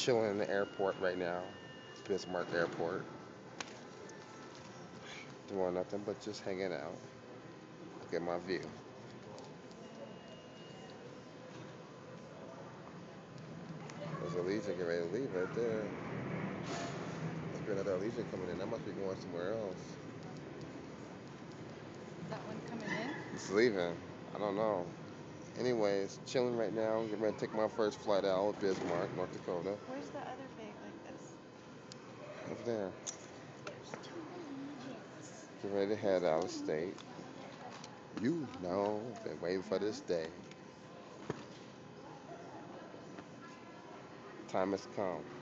chilling in the airport right now, Bismarck Airport. Doing nothing but just hanging out. Look at my view. There's Allegiant getting ready to leave right there. Must be another Allegiant coming in. That must be going somewhere else. That one coming in? It's leaving. I don't know. Anyways, chilling right now. Getting ready to take my first flight out of Bismarck, North Dakota. Where's the other bag like this? Over there. There's two Allegiants. Getting ready to head out of state. You know, been waiting for this day. Time has come.